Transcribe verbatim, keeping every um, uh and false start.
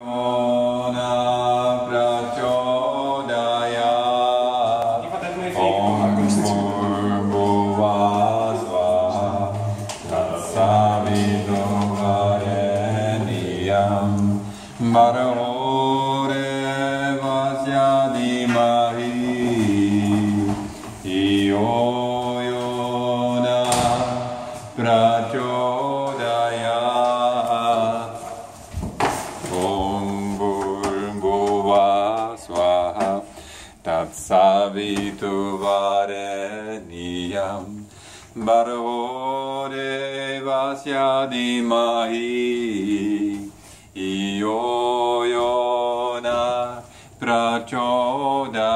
Ona prachodaya Om Bhuvasvaha Tatsavidovareniyam Bhargo Devasya Dhimahi Iyo Yona Prachodaya Tatsavidovareniyam Bhargo Devasya Dhimahi Iyo Yona Prachodaya